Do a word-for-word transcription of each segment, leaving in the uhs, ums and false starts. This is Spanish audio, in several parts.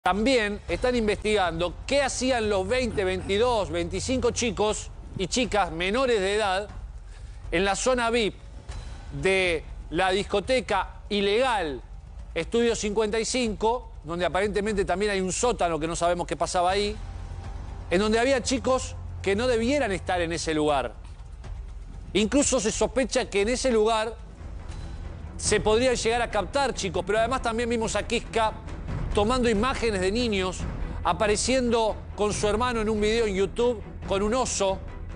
También están investigando qué hacían los veinte, veintidós, veinticinco chicos y chicas menores de edad en la zona V I P de la discoteca ilegal Estudio cincuenta y cinco, donde aparentemente también hay un sótano que no sabemos qué pasaba ahí, en donde había chicos que no debieran estar en ese lugar. Incluso se sospecha que en ese lugar se podrían llegar a captar chicos, pero además también vimos a Kiska tomando imágenes de niños, apareciendo con su hermano en un video en YouTube con un oso,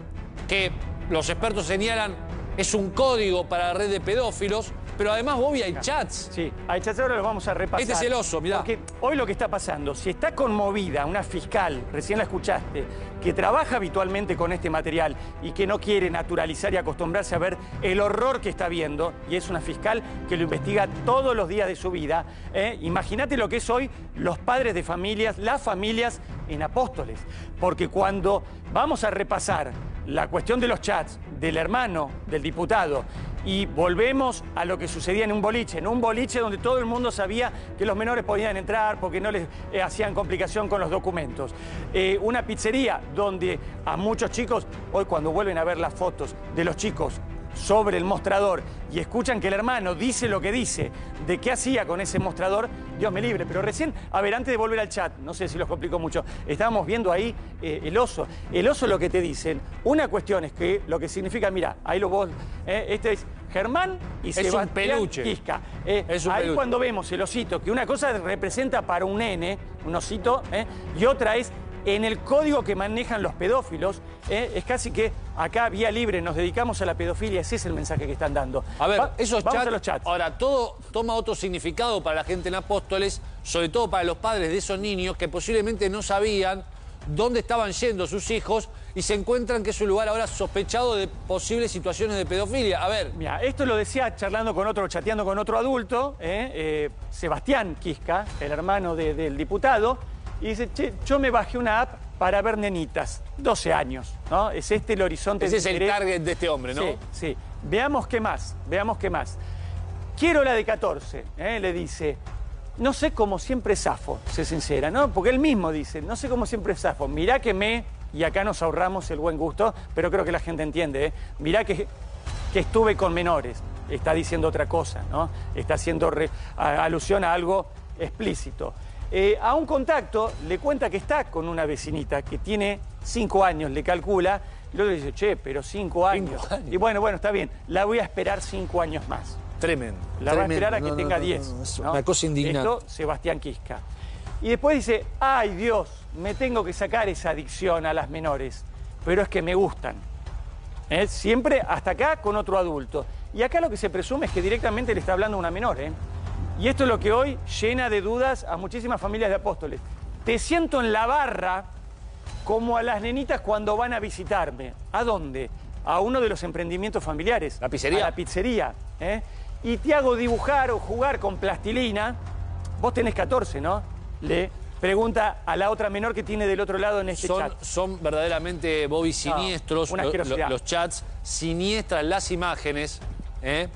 que los expertos señalan es un código para la red de pedófilos, pero además, Bobby, hay chats. Sí, hay chats, ahora los vamos a repasar. Este es el oso, mirá. Porque hoy lo que está pasando, si está conmovida una fiscal, recién la escuchaste, que trabaja habitualmente con este material y que no quiere naturalizar y acostumbrarse a ver el horror que está viendo, y es una fiscal que lo investiga todos los días de su vida, ¿eh? Imagínate lo que es hoy los padres de familias, las familias en Apóstoles. Porque cuando vamos a repasar la cuestión de los chats del hermano del diputado y volvemos a lo que sucedía en un boliche, en un boliche donde todo el mundo sabía que los menores podían entrar porque no les eh, hacían complicación con los documentos. Eh, una pizzería donde a muchos chicos, hoy cuando vuelven a ver las fotos de los chicos sobre el mostrador y escuchan que el hermano dice lo que dice, de qué hacía con ese mostrador, Dios me libre. Pero recién, a ver, antes de volver al chat, no sé si los complico mucho, estábamos viendo ahí eh, el oso. El oso lo que te dicen, una cuestión es que lo que significa, mira, ahí lo vos, eh, este es Germán y es Sebastián un peluche. Kiska. Eh, es un ahí peluche. Cuando vemos el osito, que una cosa representa para un nene, un osito, eh, y otra es en el código que manejan los pedófilos, eh, es casi que acá, vía libre, nos dedicamos a la pedofilia. Ese es el mensaje que están dando. A ver, Va, esos vamos chats, a los chats. Ahora, todo toma otro significado para la gente en Apóstoles, sobre todo para los padres de esos niños que posiblemente no sabían dónde estaban yendo sus hijos y se encuentran que es un lugar ahora sospechado de posibles situaciones de pedofilia. A ver. Mira, esto lo decía charlando con otro, chateando con otro adulto, eh, eh, Sebastián Kiska, el hermano de, del diputado, y dice, che, yo me bajé una app para ver nenitas, doce años, ¿no? Es este el horizonte. Ese de es el interés. target de este hombre, ¿no? Sí, sí. Veamos qué más, veamos qué más. Quiero la de catorce, ¿eh? Le dice, no sé cómo siempre zafo, sé sincera, ¿no? Porque él mismo dice, no sé cómo siempre zafo, mirá que me, y acá nos ahorramos el buen gusto, pero creo que la gente entiende, ¿eh? Mirá que, que estuve con menores, está diciendo otra cosa, ¿no? Está haciendo re, a, alusión a algo explícito. Eh, a un contacto le cuenta que está con una vecinita que tiene cinco años, le calcula, y luego le dice, che, pero cinco años. Cinco años. Y bueno, bueno, está bien, la voy a esperar cinco años más. Tremendo. La va a esperar a que no, tenga no, diez. no, no, es ¿no? una cosa indignante. Esto, Sebastián Kiska. Y después dice, ay Dios, me tengo que sacar esa adicción a las menores, pero es que me gustan. ¿Eh? Siempre hasta acá con otro adulto. Y acá lo que se presume es que directamente le está hablando a una menor, ¿eh? Y esto es lo que hoy llena de dudas a muchísimas familias de Apóstoles. Te siento en la barra como a las nenitas cuando van a visitarme. ¿A dónde? A uno de los emprendimientos familiares. ¿La pizzería? A la pizzería. ¿eh? Y te hago dibujar o jugar con plastilina. Vos tenés catorce, ¿no? Le pregunta a la otra menor que tiene del otro lado en este son, chat. Son verdaderamente, Bobby, siniestros, una lo- lo- asquerosidad. los chats, siniestras las imágenes, ¿eh?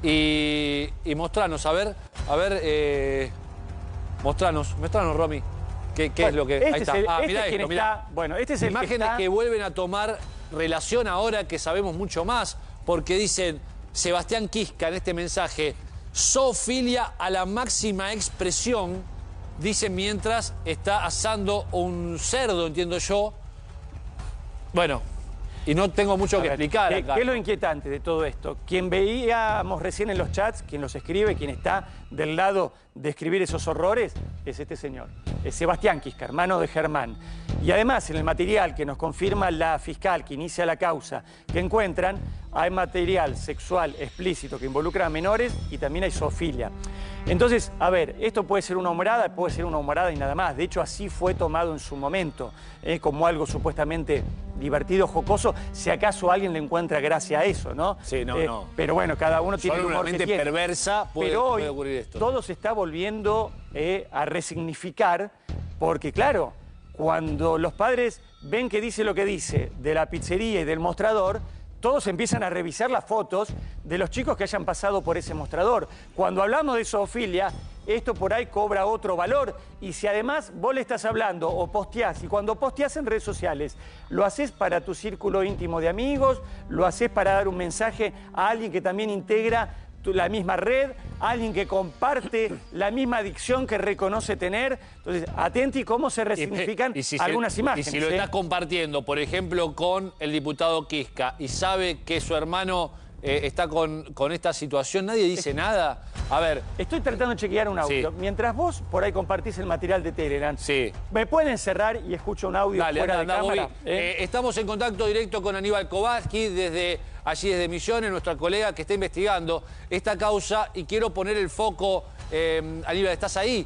Y, y mostranos, a ver, a ver, eh, mostranos, mostranos, Romy, qué, qué Bueno, es lo que... este ahí está, es el- ah, este mirá es quien esto, mirá. está- bueno, este es el que Imágenes está- que vuelven a tomar relación ahora que sabemos mucho más, porque dicen, Sebastián Kiska en este mensaje, zoofilia a la máxima expresión, dice mientras está asando un cerdo, entiendo yo. Bueno, y no tengo mucho A que ver, explicar ¿qué, acá. ¿Qué es lo inquietante de todo esto? Quien veíamos recién en los chats, quien los escribe, quien está del lado de escribir esos horrores, es este señor. Es Sebastián Kiska, hermano de Germán. Y además, en el material que nos confirma la fiscal que inicia la causa, que encuentran, hay material sexual explícito que involucra a menores y también hay zoofilia. Entonces, a ver, esto puede ser una humorada, puede ser una humorada y nada más. De hecho, así fue tomado en su momento, ¿eh? Como algo supuestamente divertido, jocoso, si acaso alguien le encuentra gracia a eso, ¿no? Sí, no, Eh, no. Pero bueno, cada uno tiene el Solo una humor que mente tiene. perversa puede, Pero hoy puede ocurrir esto. todo se está volviendo eh, a resignificar, porque claro, cuando los padres ven que dice lo que dice de la pizzería y del mostrador, todos empiezan a revisar las fotos de los chicos que hayan pasado por ese mostrador. Cuando hablamos de zoofilia, esto por ahí cobra otro valor. Y si además vos le estás hablando o posteás, y cuando posteás en redes sociales, lo haces para tu círculo íntimo de amigos, lo haces para dar un mensaje a alguien que también integra la misma red, alguien que comparte la misma adicción que reconoce tener. Entonces, atenti cómo se resignifican y, y si algunas se, imágenes. Y si lo ¿eh? estás compartiendo, por ejemplo, con el diputado Quisca, y sabe que su hermano eh, está con, con esta situación, nadie dice nada. A ver... Estoy tratando de chequear un audio. Sí. Mientras vos por ahí compartís el material de Telegram, sí. ¿me pueden cerrar y escucho un audio Dale, fuera anda, de anda, cámara? voy. ¿Eh? Eh, estamos en contacto directo con Aníbal Kowalski, desde allí desde Misiones, nuestra colega que está investigando esta causa, y quiero poner el foco. Eh, Aníbal, ¿estás ahí?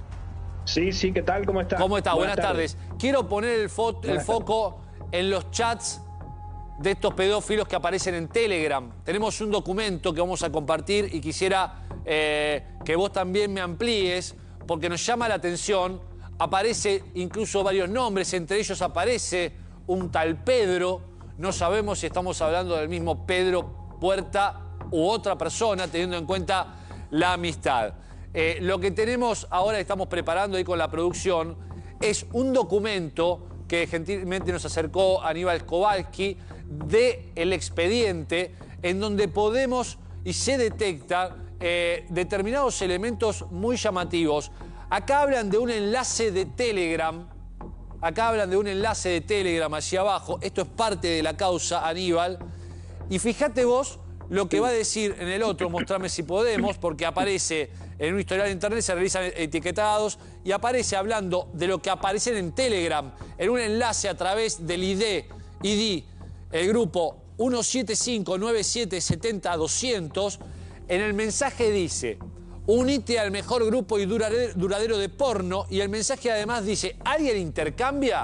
Sí, sí, ¿qué tal? ¿Cómo estás? ¿Cómo estás? Buenas, Buenas tardes. tardes. Quiero poner el, fo el foco en los chats de estos pedófilos que aparecen en Telegram. Tenemos un documento que vamos a compartir y quisiera eh, que vos también me amplíes, porque nos llama la atención. Aparece incluso varios nombres, entre ellos aparece un tal Pedro. No sabemos si estamos hablando del mismo Pedro Puerta u otra persona, teniendo en cuenta la amistad. Eh, lo que tenemos ahora, estamos preparando ahí con la producción, es un documento que gentilmente nos acercó Aníbal Kowalski del expediente, en donde podemos y se detectan eh, determinados elementos muy llamativos. Acá hablan de un enlace de Telegram. Acá hablan de un enlace de Telegram hacia abajo. Esto es parte de la causa, Aníbal. Y fíjate vos lo que va a decir en el otro, mostrame si podemos, porque aparece en un historial de internet, se realizan etiquetados y aparece hablando de lo que aparece en Telegram, en un enlace a través del I D, I D, el grupo uno siete cinco nueve siete siete cero doscientos. En el mensaje dice: unite al mejor grupo y duradero de porno, y el mensaje además dice: ¿alguien intercambia?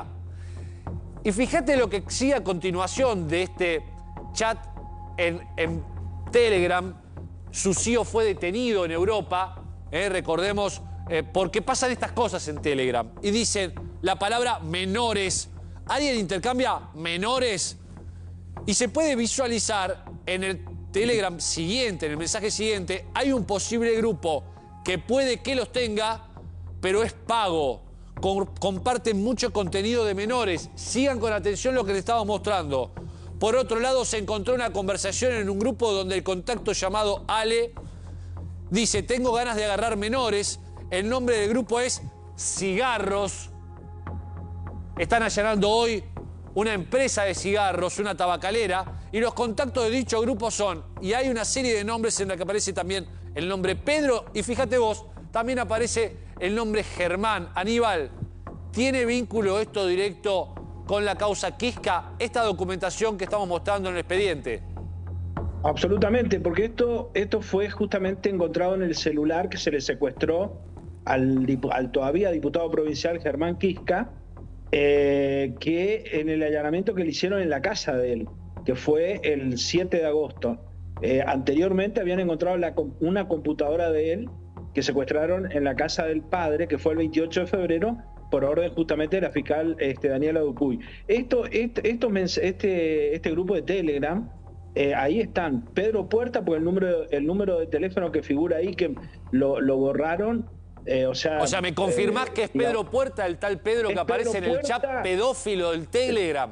Y fíjate lo que sigue a continuación de este chat en, en Telegram. Su C E O fue detenido en Europa, eh, recordemos, eh, porque pasan estas cosas en Telegram. Y dicen la palabra menores. ¿Alguien intercambia menores? Y se puede visualizar en el Telegram siguiente, en el mensaje siguiente, hay un posible grupo que puede que los tenga, pero es pago. Com- comparten mucho contenido de menores. Sigan con atención lo que les estamos mostrando. Por otro lado, se encontró una conversación en un grupo donde el contacto llamado Ale dice: tengo ganas de agarrar menores. El nombre del grupo es Cigarros. Están allanando hoy una empresa de cigarros, una tabacalera, y los contactos de dicho grupo son, y hay una serie de nombres en la que aparece también el nombre Pedro, y fíjate vos, también aparece el nombre Germán. Aníbal, ¿tiene vínculo esto directo con la causa Quisca, esta documentación que estamos mostrando en el expediente? Absolutamente, porque esto, esto fue justamente encontrado en el celular que se le secuestró al, al todavía diputado provincial Germán Quisca, eh, que en el allanamiento que le hicieron en la casa de él, que fue el siete de agosto. Eh, anteriormente habían encontrado la, una computadora de él que secuestraron en la casa del padre, que fue el veintiocho de febrero, por orden justamente de la fiscal este, Daniela Dupuy. Esto, este, esto, este, este grupo de Telegram, eh, ahí están Pedro Puerta, porque el número, el número de teléfono que figura ahí, que lo, lo borraron. Eh, o, sea, o sea, ¿me confirmás eh, que es Pedro no, Puerta, el tal Pedro que aparece Pedro en el Puerta, chat pedófilo del Telegram?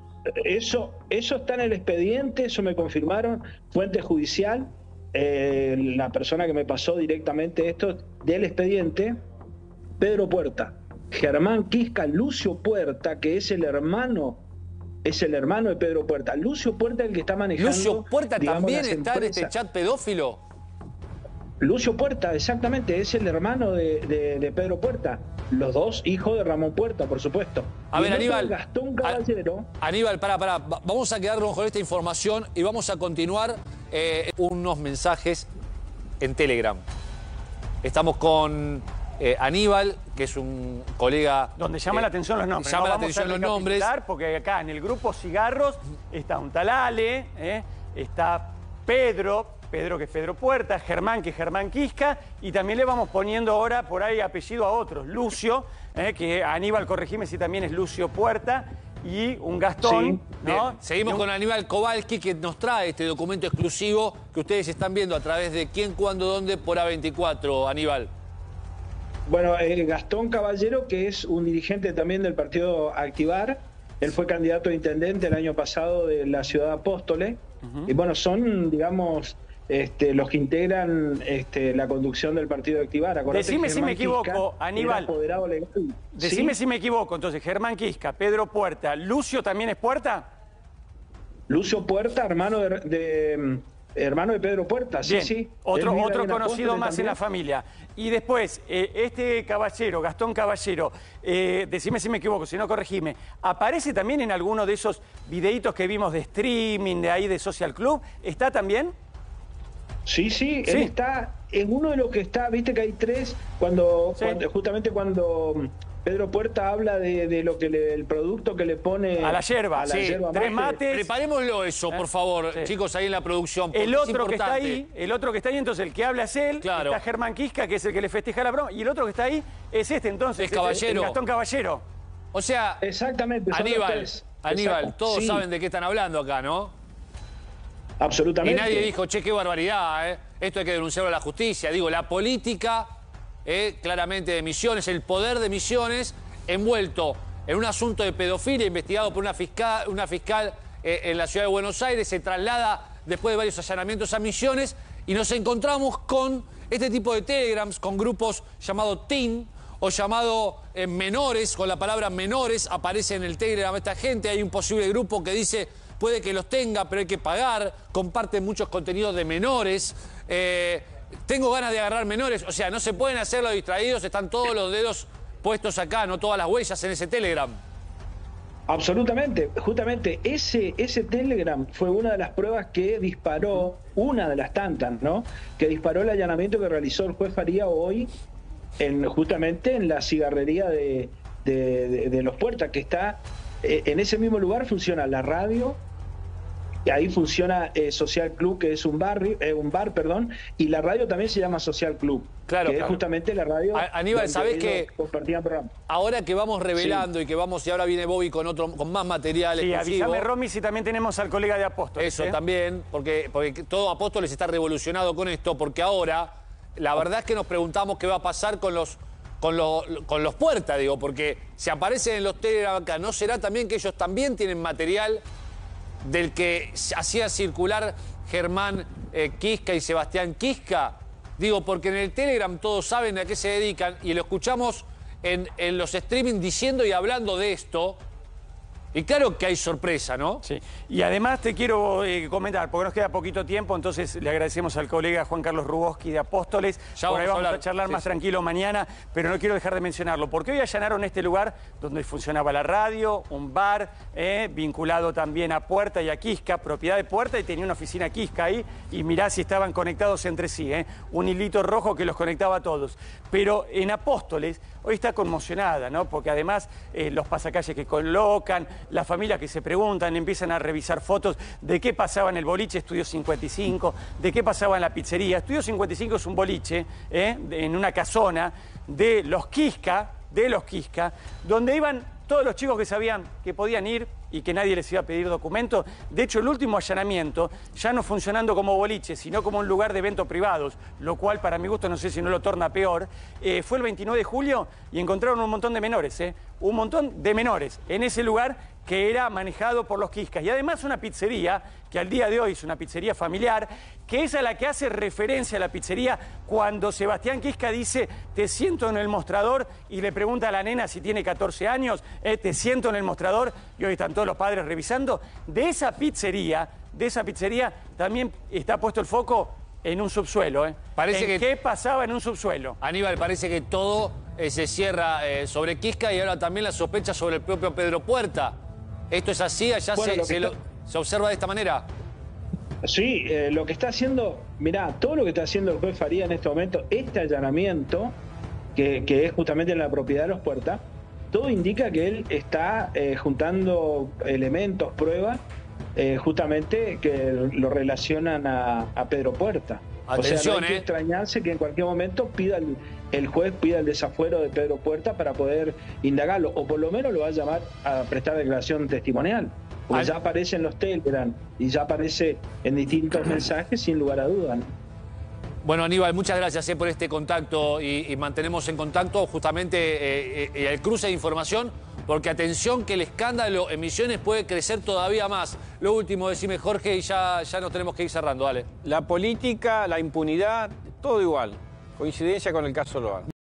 Eso, eso está en el expediente, eso me confirmaron, fuente judicial, eh, la persona que me pasó directamente esto del expediente, Pedro Puerta. Germán Quisca, Lucio Puerta, que es el hermano, es el hermano de Pedro Puerta. Lucio Puerta es el que está manejando. ¿Lucio Puerta digamos, también está en este chat pedófilo? Lucio Puerta, exactamente, es el hermano de, de, de Pedro Puerta. Los dos hijos de Ramón Puerta, por supuesto. A y ver, Aníbal. Gastón Caballero. Aníbal, pará, pará. Vamos a quedarnos con esta información y vamos a continuar eh, unos mensajes en Telegram. Estamos con eh, Aníbal, que es un colega... Donde llama eh, la atención los nombres. Llama no la vamos atención a los nombres. Porque acá en el grupo Cigarros está un tal Ale, eh, está Pedro... Pedro, que es Pedro Puerta, Germán, que es Germán Quisca, y también le vamos poniendo ahora por ahí apellido a otros. Lucio, eh, que Aníbal, corregime si también es Lucio Puerta, y un Gastón, sí, ¿no? Seguimos un... con Aníbal Kowalski, que nos trae este documento exclusivo que ustedes están viendo a través de Quién, Cuándo, Dónde por A veinticuatro, Aníbal. Bueno, eh, Gastón Caballero, que es un dirigente también del partido Activar, él fue candidato a intendente el año pasado de la ciudad de Apóstoles, uh-huh. y bueno, son, digamos, este, los que integran este, la conducción del partido Activar. Acordate Decime si me equivoco, Quisca, Aníbal. Legal. Decime ¿Sí? si me equivoco, entonces, Germán Quisca, Pedro Puerta, ¿Lucio también es Puerta? Lucio Puerta, hermano de... de hermano de Pedro Puerta, sí, Bien. sí. Otro, otro conocido más también. En la familia. Y después, eh, este caballero, Gastón Caballero, eh, decime si me equivoco, si no corregime, ¿aparece también en alguno de esos videitos que vimos de streaming, de ahí de Social Club? ¿Está también? Sí, sí, sí. Él está en uno de los que está, viste que hay tres, cuando, sí. cuando justamente cuando... Pedro Puerta habla de, de lo que le, el producto que le pone a la yerba, a la sí, yerba tres mate. mates. Preparémoslo eso, por favor, sí. chicos, ahí en la producción. El otro que está ahí, el otro que está ahí, entonces el que habla es él, claro. Está Germán Quisca, que es el que le festeja la broma, y el otro que está ahí es este entonces, es Caballero. El, el Gastón Caballero. O sea, exactamente, Aníbal, Aníbal, Exacto. todos sí. saben de qué están hablando acá, ¿no? Absolutamente. Y nadie dijo, che, qué barbaridad, ¿eh? Esto hay que denunciarlo a la justicia. Digo, la política, eh, claramente de Misiones, el poder de Misiones, envuelto en un asunto de pedofilia investigado por una fiscal, una fiscal eh, en la ciudad de Buenos Aires, se traslada después de varios allanamientos a Misiones y nos encontramos con este tipo de telegrams, con grupos llamados teen o llamado eh, menores, con la palabra menores, aparece en el telegram esta gente, hay un posible grupo que dice puede que los tenga, pero hay que pagar, comparten muchos contenidos de menores, eh, tengo ganas de agarrar menores, o sea, no se pueden hacer los distraídos, están todos los dedos puestos acá, no todas las huellas en ese Telegram. Absolutamente, justamente ese, ese Telegram fue una de las pruebas que disparó, una de las tantas, ¿no? Que disparó el allanamiento que realizó el juez Faría hoy, en, justamente en la cigarrería de, de, de, de Los Puertas, que está, eh, en ese mismo lugar funciona la radio, y ahí funciona eh, Social Club, que es un bar, eh, un bar, perdón, y la radio también se llama Social Club, claro, que claro. es justamente la radio. A, Aníbal, ¿sabés que ahora que vamos revelando sí. y que vamos, y ahora viene Bobby con otro, con más material sí, exclusivo? Avísame, Romy, si también tenemos al colega de Apóstoles. Eso ¿eh? también, porque, porque todo Apóstoles está revolucionado con esto, porque ahora la verdad es que nos preguntamos qué va a pasar con los con los, con los Puertas, digo, porque si aparecen en los Telegram acá, ¿no será también que ellos también tienen material del que hacía circular Germán eh, Quisca y Sebastián Quisca? Digo, porque en el Telegram todos saben a qué se dedican y lo escuchamos en, en los streaming diciendo y hablando de esto. Y claro que hay sorpresa, ¿no? Sí. Y además te quiero eh, comentar, porque nos queda poquito tiempo, entonces le agradecemos al colega Juan Carlos Ruboski de Apóstoles. Ya Por ahí vamos a, a charlar sí, más sí. tranquilo mañana, pero no quiero dejar de mencionarlo, porque hoy allanaron este lugar donde funcionaba la radio, un bar, eh, vinculado también a Puerta y a Quisca, propiedad de Puerta, y tenía una oficina Quisca ahí, y mirá si estaban conectados entre sí, eh, un hilito rojo que los conectaba a todos. Pero en Apóstoles hoy está conmocionada, ¿no? Porque además eh, los pasacalles que colocan, las familias que se preguntan, empiezan a revisar fotos de qué pasaba en el boliche Estudio cincuenta y cinco, de qué pasaba en la pizzería. Estudio cincuenta y cinco es un boliche, ¿eh? en una casona de los Quisca, de los Quisca, donde iban todos los chicos que sabían que podían ir y que nadie les iba a pedir documento. De hecho, el último allanamiento, ya no funcionando como boliche, sino como un lugar de eventos privados, lo cual para mi gusto no sé si no lo torna peor, eh, fue el veintinueve de julio y encontraron un montón de menores, ¿eh? un montón de menores en ese lugar que era manejado por los Quiscas. Y además una pizzería, que al día de hoy es una pizzería familiar, que es a la que hace referencia a la pizzería cuando Sebastián Quisca dice, te siento en el mostrador, y le pregunta a la nena si tiene catorce años, eh, te siento en el mostrador, y hoy están todos los padres revisando. De esa pizzería, de esa pizzería también está puesto el foco en un subsuelo. ¿eh? Parece ¿En que... qué pasaba en un subsuelo? Aníbal, parece que todo eh, se cierra eh, sobre Quisca y ahora también la sospecha sobre el propio Pedro Puerta. ¿Esto es así? ¿Allá bueno, se, lo se, está... lo, se observa de esta manera? Sí, eh, lo que está haciendo, mirá, todo lo que está haciendo el juez Faría en este momento, este allanamiento, que, que es justamente en la propiedad de los Puertas, todo indica que él está eh, juntando elementos, pruebas, eh, justamente que lo relacionan a, a Pedro Puerta. Atención, o sea, no hay que eh. extrañarse que en cualquier momento pida el, el juez pida el desafuero de Pedro Puerta para poder indagarlo, o por lo menos lo va a llamar a prestar declaración testimonial, porque Al... ya aparece en los Telegram y ya aparece en distintos mensajes sin lugar a dudas, ¿no? Bueno, Aníbal, muchas gracias eh, por este contacto y, y mantenemos en contacto justamente eh, eh, el cruce de información, porque atención que el escándalo Emisiones puede crecer todavía más. Lo último, decime Jorge, y ya, ya nos tenemos que ir cerrando, dale. La política, la impunidad, todo igual. Coincidencia con el caso Loar.